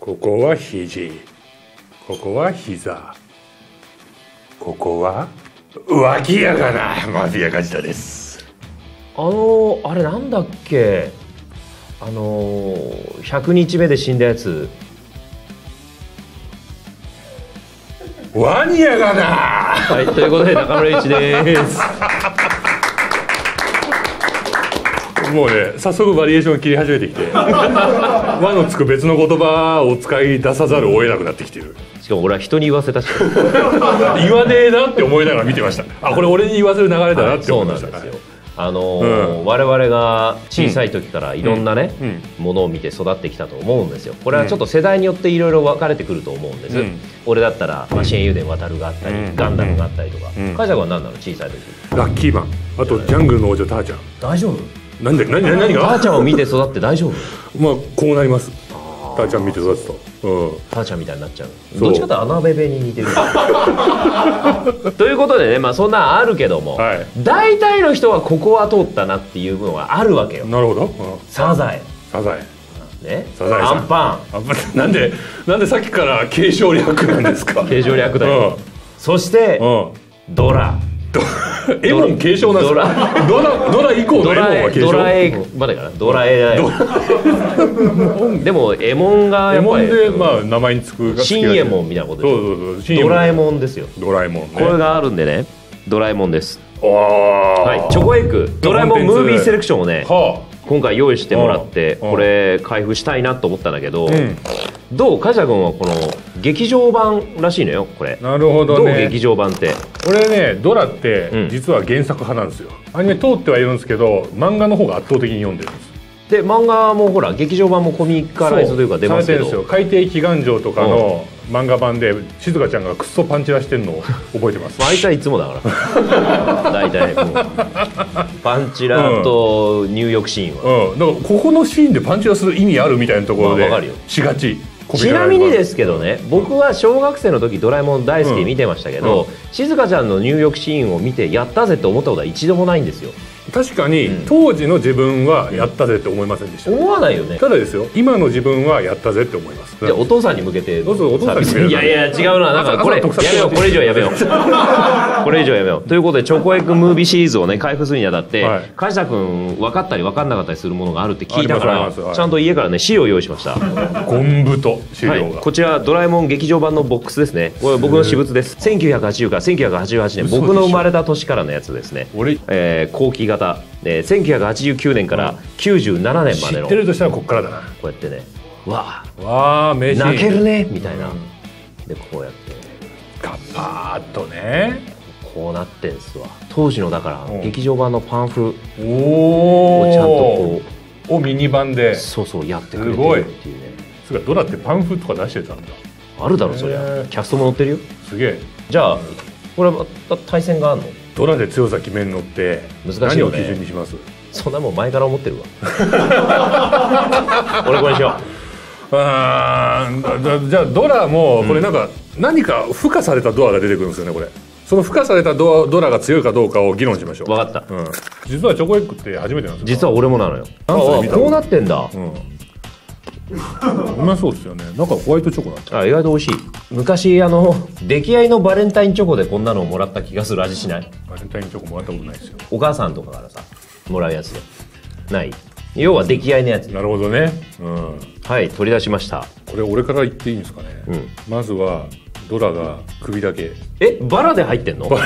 ここは肘、ここは膝、ここは脇やがな。マフィア梶田です。 あれなんだっけ、100日目で死んだやつ、 ワニやがな。 はい、ということで中村一ですもうね、早速バリエーションを切り始めてきて和のつく別の言葉を使い出さざるを得なくなってきている。 しかも俺は人に言わせたし言わねえなって思いながら見てました。あ、これ俺に言わせる流れだなって思いました。 そうなんですよ。我々が小さい時からいろんなね、ものを見て育ってきたと思うんですよ。これはちょっと世代によっていろいろ分かれてくると思うんです。俺だったらマシン油田渡るがあったり、ガンダムがあったりとか。梶田君は何なの、小さい時。 ラッキーマン、あとジャングルの王女ターちゃん。 大丈夫？ なんで何が？ ターちゃんを見て育って大丈夫？ まあこうなります。ターちゃん見て育つと、 ターちゃんみたいになっちゃう。どっちかというとアナベベに似てるということでね、まあそんなんあるけども、大体の人はここは通ったなっていうのがあるわけよ。 なるほど。 サザエ、 サザエね、 サザエさん、 アンパン。なんでさっきから継承略なんですか？ 継承略だよ。そしてドラ。 エモン継承なんですか？ドラ以降のエモンは継承。 ドラエまでかな。ドラエだよ。でもエモンがやっぱりエモンでまあ名前につく新エモンみたいなことですよ。ドラえもんですよ。 ドラえもんね。 これがあるんでね、ドラえもんです。 はい、 チョコエッグドラえもんムービーセレクションをね、今回用意してもらってこれ開封したいなと思ったんだけど、どう？梶田君はこの劇場版らしいのよ、これ。 なるほどね。 どう？劇場版って。 俺ね、ドラって実は原作派なんですよ。アニメ通ってはいるんですけど、漫画の方が圧倒的に読んでるんです。 で漫画もほら劇場版もコミカライズというか出ますけど、 海底祈願城とかの漫画版で静香ちゃんがくっそパンチラしてるのを覚えてます。 あいつはいつもだから大体もうパンチラと入浴シーンは、 だからここのシーンでパンチラする意味あるみたいなところでしがち。 ちなみにですけどね、僕は小学生の時ドラえもん大好きで見てましたけど、静香ちゃんの入浴シーンを見てやったぜって思ったことは一度もないんですよ。確かに、 当時の自分はやったぜって思いませんでした。 思わないよね。 ただですよ、今の自分はやったぜって思います。 じゃあお父さんに向けて。 どうぞお父さんに向けて。 いやいや違うな、なんかこれやめよう、これ以上やめようこれ以上やめようということで、チョコエッグムービーシリーズをね開封するにあたって、梶田君分かったり分かんなかったりするものがあるって聞いたから、ちゃんと家からね資料を用意しました。 ゴンブと資料が、 こちらドラえもん劇場版のボックスですね。これ僕の私物です。1980から1988年、僕の生まれた年からのやつですね。後期型、1989年から97年までの。知ってるとしたらこっからだな。 こうやってね、わあ名シーン、 泣けるねみたいな、でこうやってガッパーッとね、 こうなってんすわ。当時のだから劇場版のパンフをちゃんとこうミニ版でそうやってくれてるっていうね。 すごい。ドラってパンフとか出してたんだ。 あるだろそりゃ。キャストも載ってるよ。 すげえ。 じゃあこれは対戦があるの？ ドラで強さ決めるのって難しいよね。 何を基準にします？ そんなもん前から思ってるわ俺これにしよう。 じゃあドラもこれ何か付加されたドアが出てくるんですよね。これその付加されたドラが強いかどうかを議論しましょう。 分かった、 実はチョコエッグって初めてなんですよ。 実は俺もなのよ。こうなってんだ。 うまそうですよね。なんかホワイトチョコなんだ。意外と美味しい。昔出来合いのバレンタインチョコでこんなのをもらった気がする。味しない？ バレンタインチョコもらったことないですよ。 お母さんとかからさもらうやつでない？要は出来合いのやつ。 なるほどね。 はい、取り出しました。 これ俺から言っていいんですかね。まずはドラが首だけ。 バラで入ってんの？バ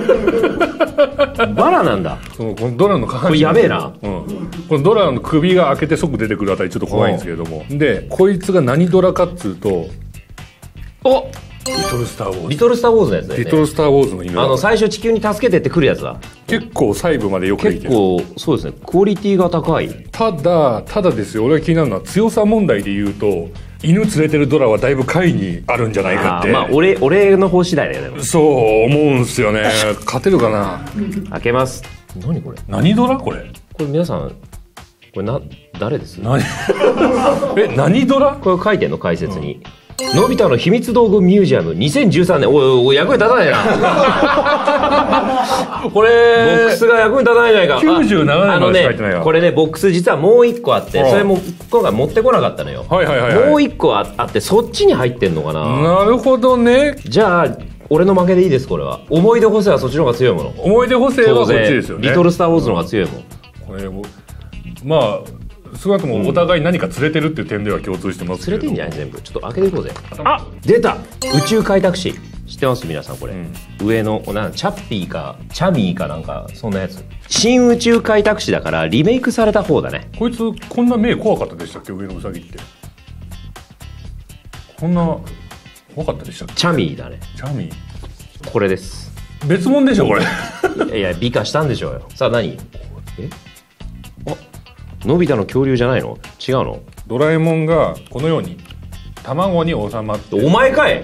ラなんだ。 このドラの下半身、 これやべえな。 このドラの首が開けて即出てくるあたりちょっと怖いんですけれども、でこいつが何ドラかっつうと、リトルスターウォーズ。 リトルスターウォーズのやつだよね。 リトルスターウォーズの犬。 最初地球に助けてってくるやつだ。 結構細部までよくできてる。 結構そうですね、クオリティが高い。 ただですよ、俺が気になるのは強さ問題で言うと、犬連れてるドラはだいぶ下位にあるんじゃないかって。 俺の方次第だよね。 そう思うんすよね。勝てるかな。 開けます。何これ？ 何ドラこれ？ これ皆さんこれ誰です？ 何ドラ？ これ書いてんの解説に。 のび太の秘密道具ミュージアム2013年。おい役に立たないな。 これボックスが役に立たないじゃないか。 97年までしか入ってないわ。 これねボックス実はもう1個あって、それも今回持ってこなかったのよ。 はいはいはい、 もう1個あってそっちに入ってんのかな。 なるほどね。 じゃあ俺の負けでいいです。これは思い出補正はそっちの方が強いもの。 思い出補正はこっちですよね。 リトルスターウォーズの方が強いもん。 これまあ少なくともお互い何か連れてるっていう点では共通してますけど、 連れてんじゃない全部。ちょっと開けていこうぜ。あ出た宇宙開拓士。知ってます皆さんこれ、上のチャッピーかチャミーかなんかそんなやつ。新宇宙開拓士だからリメイクされた方だね。 こいつこんな目怖かったでしたっけ？上のウサギってこんな怖かったでしたっけ？ チャミーだね。 チャミーこれです。 別物でしょこれ。 いや美化したんでしょうよ。さあ何？のび太の恐竜じゃないの？違うの？ ドラえもんがこのように卵に収まって。 お前かい。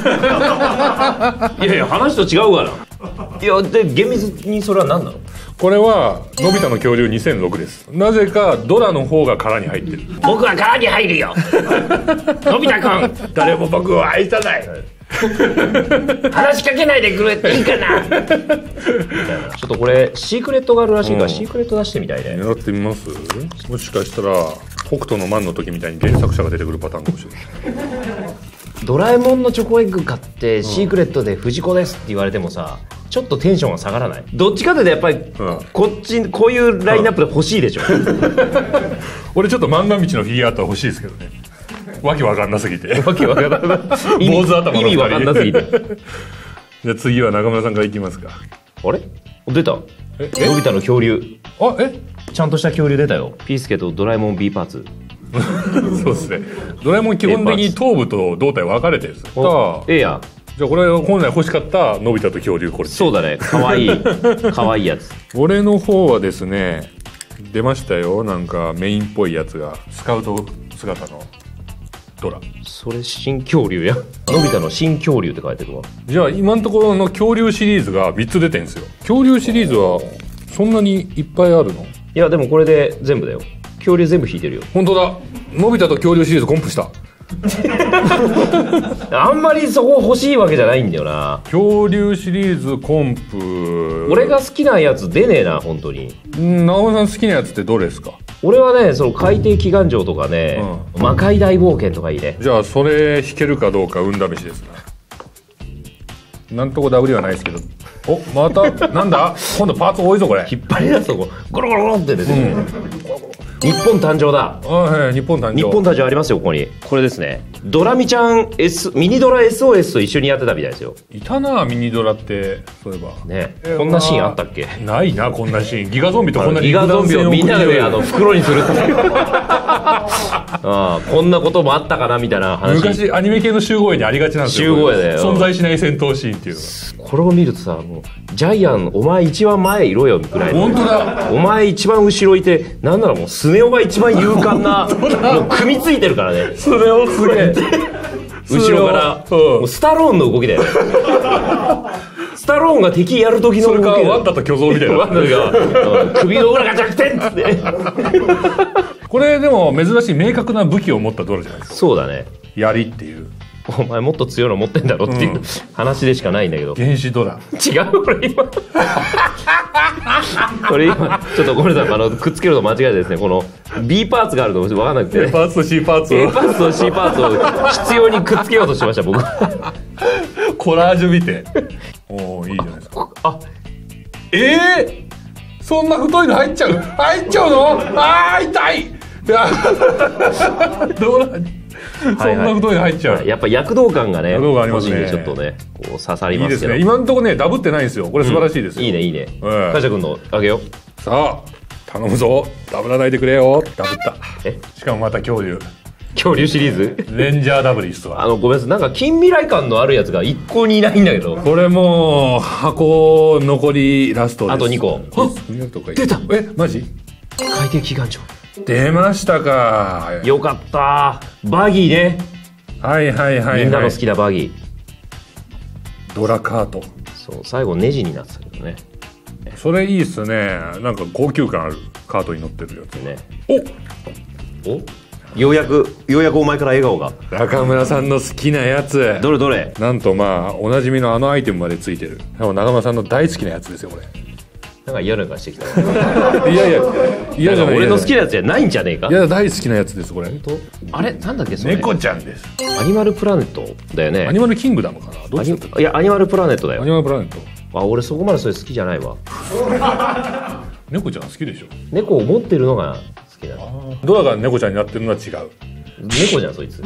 いやいや話と違うから。いやで厳密にそれは何なの？ これはのび太の恐竜2006です。なぜかドラの方が殻に入ってる。 僕は殻に入るよ。のび太くん誰も僕を愛さない。 話しかけないでくれっていいかな。ちょっとこれシークレットがあるらしいから、シークレット出してみたいね。 狙ってみます？もしかしたら北斗のマンの時みたいに原作者が出てくるパターンかもしれない。 ドラえもんのチョコエッグ買ってシークレットで藤子ですって言われてもさ、ちょっとテンションが下がらない？どっちかというとやっぱりこっちこういうラインナップで欲しいでしょ。 俺ちょっと漫画道のフィギュアートは欲しいですけどね。わけわかんなすぎて。 わけわかんな坊主頭の意味わかんなすぎて。 じゃあ次は中村さんからいきますか。 あれ出た。のび太の恐竜。 あちゃんとした恐竜出たよ。ピースケとドラえもん B パーツ。 そうですね。ドラえもん基本的に頭部と胴体分かれてるんですよ。 ええやん。 じゃあこれ本来欲しかったのび太と恐竜これ。 そうだね。かわいいかわいいやつ。 俺の方はですね出ましたよ。なんかメインっぽいやつがスカウト姿のドラ。 それ新恐竜や。のび太の新恐竜って書いてるわ。 じゃあ今のところの恐竜シリーズが3つ出てるんですよ。恐竜シリーズはそんなにいっぱいあるの？ いやでもこれで全部だよ。恐竜全部引いてるよ。 本当だ。のび太と恐竜シリーズコンプした。 あんまりそこ欲しいわけじゃないんだよな。 恐竜シリーズコンプ。 俺が好きなやつ出ねえな本当に。 直江さん好きなやつってどれですか？ 俺はねその海底祈願城とかね、魔界大冒険とかいいね。 じゃあそれ弾けるかどうか運試しですね。なんとこダブりはないですけど。おまたなんだ今度パーツ多いぞこれ。 引っ張り出すとこゴロゴロゴロって出てる、日本誕生だ。 はい、日本誕生。 日本誕生ありますよここに。これですね。ドラミちゃん、ミニドラ SOS と一緒にやってたみたいですよ。 いたなミニドラって。そういえばね、こんなシーンあったっけ？ ないなこんなシーン。ギガゾンビとこんなにギガゾンビをみんなで袋にするっていうこんなこともあったかなみたいな話。 昔アニメ系の集合絵にありがちなんですよ。 集合絵だよ。 存在しない戦闘シーンっていうのが。 これを見るとさ、もうジャイアンお前一番前いろよぐらいの。 本当だ。 お前一番後ろいて、なんならもうスネ夫が一番勇敢なもう組みついてるからね。 スネ夫すげえ。 後ろからもうスタローンの動きだよ。スタローンが敵やる時の動きだよ。 それかワンダと巨像みたいな。 ワンダが首の裏が弱点っつって。 これでも珍しい明確な武器を持ったドラじゃないですか。 そうだね。 槍っていう。 お前もっと強いの持ってんだろっていう、話でしかないんだけど。 原子ドラ。 違うこれ今。これ今ちょっとごめんなさいくっつけると間違いですね。この B パーツがあるの分かんなくて、 A パーツと C パーツを A パーツと C パーツを必要にくっつけようとしました僕。 コラージュ見て。おおいいじゃないですか。 あそんな太いの入っちゃうの？あー痛い。いやドラそんな太いの入っちゃう。 やっぱ躍動感がね、 躍動感ありますね。 ちょっとねこう刺さりますけど。 いいですね。今のところねダブってないんですよ。これ素晴らしいですよ。 いいねいいね。会社君のあげよう。さあ頼むぞ。ダブらないでくれよ。ダブった。しかもまた恐竜シリーズレンジャーダブリスとは。 ごめんなさい、なんか近未来感のあるやつが一向にいないんだけど。 これもう箱残りラストです。 あと2個。出た。 マジ？ 海底祈願城出ましたか。 よかった。バギーね。 はいはいはい、 みんなの好きなバギー。ドラカート。 そう最後ネジになってたけどね。 それいいっすね。なんか高級感あるカートに乗ってるやつね。 おようやくお前から笑顔が。 中村さんの好きなやつ、 どれどれ。 なんとまあおなじみのあのアイテムまでついてる。中村さんの大好きなやつですよこれ。 なんか嫌な顔してきた。 いやいや嫌じゃない。 俺の好きなやつじゃないんじゃねえか。 いや大好きなやつですこれ。 本当？あれなんだっけそれ。 猫ちゃんです。 アニマルプラネットだよね。 アニマルキングダムかな。どっちだったっけ？ いやアニマルプラネットだよ。 アニマルプラネット。 あ、俺そこまでそれ好きじゃないわ。 猫ちゃん好きでしょ。 猫を持ってるのが好きなの。 ドラが猫ちゃんになってるのは違う。 猫じゃんそいつ。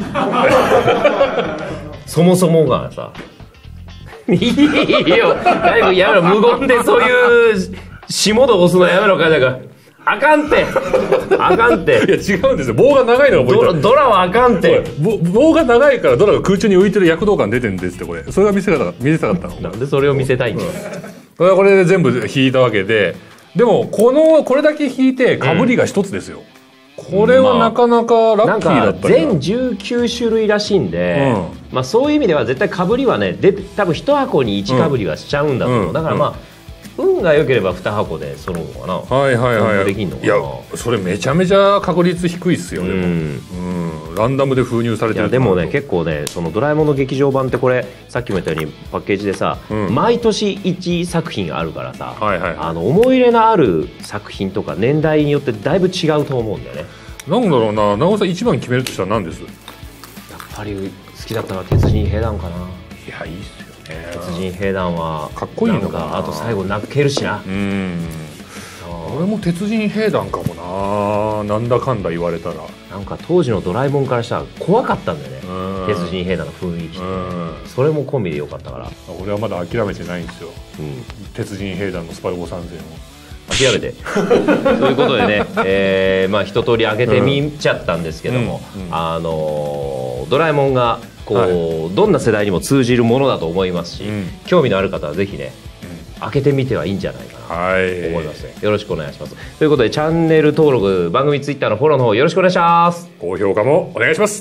そもそもがさ。いいよ。早くやめろ。無言でそういう下度押すのやめろかだから。あかんて。あかんて。 いや違うんですよ。棒が長いのがポイント。 ドラはあかんて。 棒が長いからドラが空中に浮いてる躍動感出てるんですってこれ。それが見せたかったの。 なんでそれを見せたいんだよ。 これで全部引いたわけで、でもこれだけ引いて被りが一つですよ。これはなかなかラッキーだった全19種類らしいんで、まあそういう意味では絶対被りはね多分1箱に1被りはしちゃうんだと思う。だからまあ運が良ければ2箱で揃うのかな。 はいはいはい。 できんのかな。 いやそれめちゃめちゃ確率低いっすよ。でもランダムで封入されてる。 いやでもね結構ねそのドラえもんの劇場版ってこれさっきも言ったようにパッケージでさ、毎年1作品あるからさ、思い入れのある作品とか年代によってだいぶ違うと思うんだよね。 なんだろうな。長尾さん一番決めるとしたら何です？ やっぱり好きだったのは鉄人兵団かな。 いやいいっすよね。 鉄人兵団はかっこいいのかな。 あと最後泣けるしな。 俺も鉄人兵団かもな。なんだかんだ言われたらなんか当時のドラえもんからしたら怖かったんだよね。鉄人兵団の雰囲気ってそれも込みでよかったから。 俺はまだ諦めてないんですよ。鉄人兵団のスパルボ参戦を諦めてということでね、まあ一通り開けてみちゃったんですけども、ドラえもんがこう、どんな世代にも通じるものだと思いますし、興味のある方はぜひね、開けてみてはいいんじゃないかなと思いますね。よろしくお願いします。ということでチャンネル登録、番組ツイッターのフォローの方よろしくお願いします。 高評価もお願いします。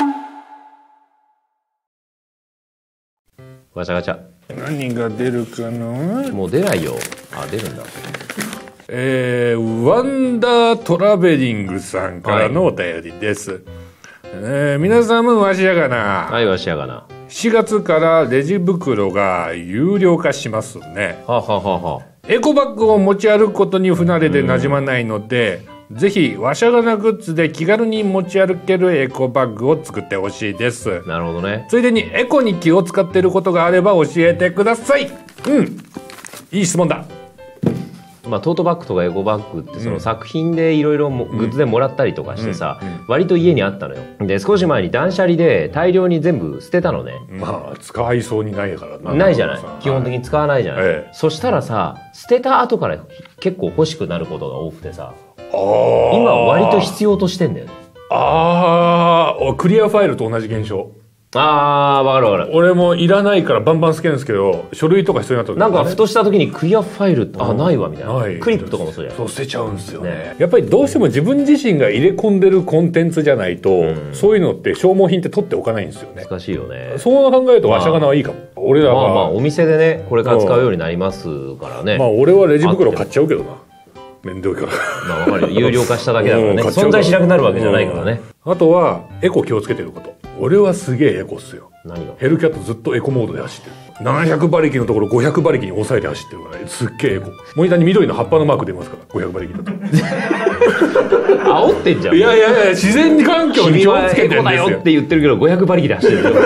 ガチャガチャ。 何が出るかな。 もう出ないよ。あ、出るんだ。 ワンダートラベリングさんからのお便りです。皆さんもわしやがな。 はい、わしやがな。 4月からレジ袋が有料化しますね。エコバッグを持ち歩くことに不慣れで馴染まないので、ぜひわしゃがなグッズで気軽に持ち歩けるエコバッグを作ってほしいです。 なるほどね。 ついでにエコに気を使っていることがあれば教えてください。いい質問だ。 まあ、トートバッグとかエコバッグってその作品でいろいろグッズでもらったりとかしてさ、割と家にあったのよ。で少し前に断捨離で大量に全部捨てたのね。 まあ使いそうにないからな。 ないじゃない。基本的に使わないじゃない。そしたらさ捨てた後から結構欲しくなることが多くてさ、今割と必要としてんだよね。 クリアファイルと同じ現象。 わかるわかる。 俺もいらないからバンバンスキャンですけど、書類とか必要になった時なんかふとした時にクリアファイルないわみたいな。クリップとかもそうじゃん。 そう捨てちゃうんですよね。やっぱりどうしても自分自身が入れ込んでるコンテンツじゃないと、そういうのって消耗品って取っておかないんですよね。 難しいよね。 そう考えるとわしゃがなはいいかも。俺らはまあお店でねこれから使うようになりますからね。 まあ俺はレジ袋買っちゃうけどな。面倒いから。 まあ分かるよ。有料化しただけだからね。存在しなくなるわけじゃないからね。 あとはエコ気をつけてること。俺はすげえエコっすよ。 何が？ ヘルキャットずっとエコモードで走ってる。700馬力のところ500馬力に抑えて走ってるからね。すっげえエコ。モニターに緑の葉っぱのマーク出ますから500馬力だと。 煽ってんじゃん。 いや自然環境に気をつけてるんですよ。君はエコだよって言ってるけど500馬力で走ってるでしょ。ブ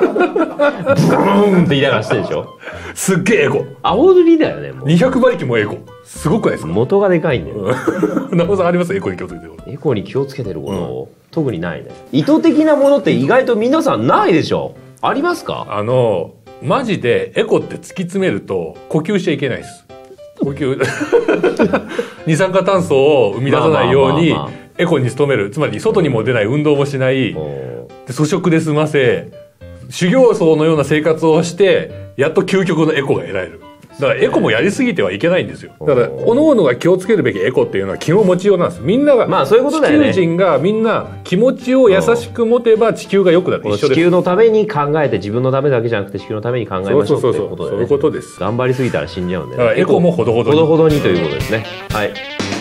ーンって言いながら走ってるでしょ。 すっげえエコ。 煽りだよね。もう 200馬力もエコ。すごくないですか？ 元がでかいんだよ。 中尾さんあります？エコに気をつけてること。 エコに気をつけてること、特にないね。意図的なものって意外と皆さんないでしょ。ありますか？ マジでエコって突き詰めると呼吸しちゃいけないです。呼吸二酸化炭素を生み出さないようにエコに努める。つまり外にも出ない、運動もしない、で粗食で済ませ、修行僧のような生活をしてやっと究極のエコが得られる。だからエコもやりすぎてはいけないんですよ。だから各々が気をつけるべきエコっていうのは気を持ちようなんです。みんなが、 まあそういうことだよね。 地球人がみんな気持ちを優しく持てば地球が良くなる。一緒です。 地球のために考えて、自分のためだけじゃなくて地球のために考えましょうっていうことだよね。 そういうことです。 頑張りすぎたら死んじゃうんで、ね。 だからエコもほどほどに。 ほどほどにということですね。はい。